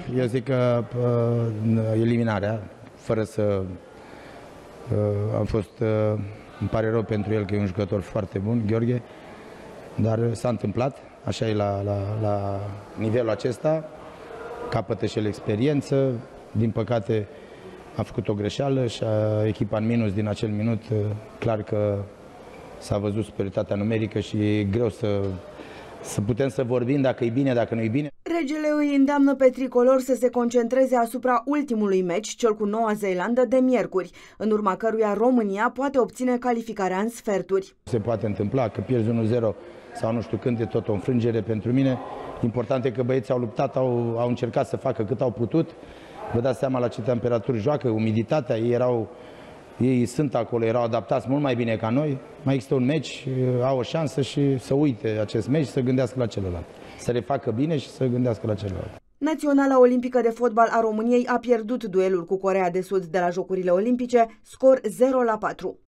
Eu zic că eliminarea, fără să... am fost... îmi pare rău pentru el că e un jucător foarte bun, Gheorghe, dar s-a întâmplat, așa e la nivelul acesta, capătă și el experiență, din păcate a făcut o greșeală și echipa în minus din acel minut, clar că s-a văzut superioritatea numerică și e greu să putem să vorbim dacă e bine, dacă nu e bine. Regele îi îndeamnă pe tricolor să se concentreze asupra ultimului meci, cel cu Noua Zeelandă, de miercuri, în urma căruia România poate obține calificarea în sferturi. Se poate întâmpla că pierzi 1-0 sau nu știu când, e tot o înfrângere pentru mine. Important e că băieții au luptat, au încercat să facă cât au putut. Vă dați seama la ce temperaturi joacă, umiditatea, ei sunt acolo, erau adaptați mult mai bine ca noi. Mai există un meci, au o șansă și să uite acest meci și să gândească la celălalt. Să refacă bine și să gândească la celălalt. Naționala Olimpică de Fotbal a României a pierdut duelul cu Coreea de Sud de la Jocurile Olimpice, scor 0-4.